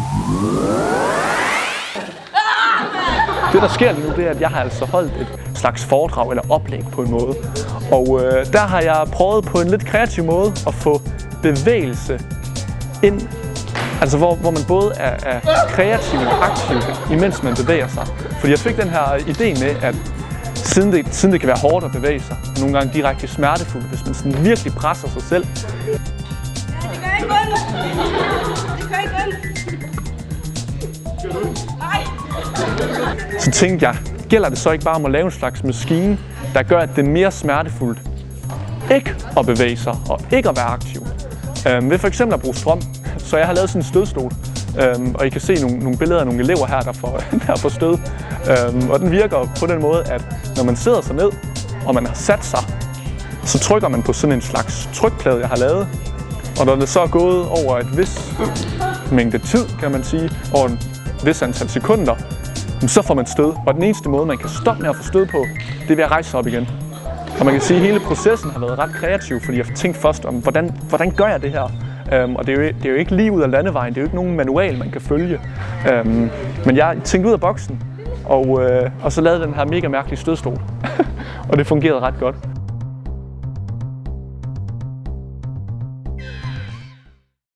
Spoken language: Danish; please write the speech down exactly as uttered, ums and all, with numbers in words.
Det, der sker lige nu, det er, at jeg har altså holdt et slags foredrag eller oplæg på en måde. Og øh, der har jeg prøvet på en lidt kreativ måde at få bevægelse ind. Altså hvor, hvor man både er, er kreativ og aktiv, imens man bevæger sig. Fordi jeg fik den her idé med, at siden det, siden det kan være hårdt at bevæge sig, og nogle gange direkte smertefuldt, hvis man sådan virkelig presser sig selv. Ja, det gør ikke ondt. Det gør ikke ondt. Nej. Så tænkte jeg, gælder det så ikke bare om at lave en slags maskine, der gør, at det er mere smertefuldt ikke at bevæge sig og ikke at være aktiv. Øhm, ved for eksempel at bruge strøm. Så jeg har lavet sådan en stødstol, øhm, og I kan se nogle, nogle billeder af nogle elever her, der får, der får stød. Øhm, og den virker på den måde, at når man sidder sig ned, og man har sat sig, så trykker man på sådan en slags trykplade, jeg har lavet. Og når det så er gået over et vis mængde tid, kan man sige, over en vis antal sekunder, så får man stød. Og den eneste måde, man kan stoppe med at få stød på, det er ved at rejse sig op igen. Og man kan sige, at hele processen har været ret kreativ, fordi jeg har tænkt først om, hvordan, hvordan gør jeg det her? Um, og det er, jo, det er jo ikke lige ud af landevejen, det er jo ikke nogen manual, man kan følge. Um, men jeg tænkte ud af boksen, og, uh, og så lavede den her mega mærkelige stødstol. Og det fungerede ret godt.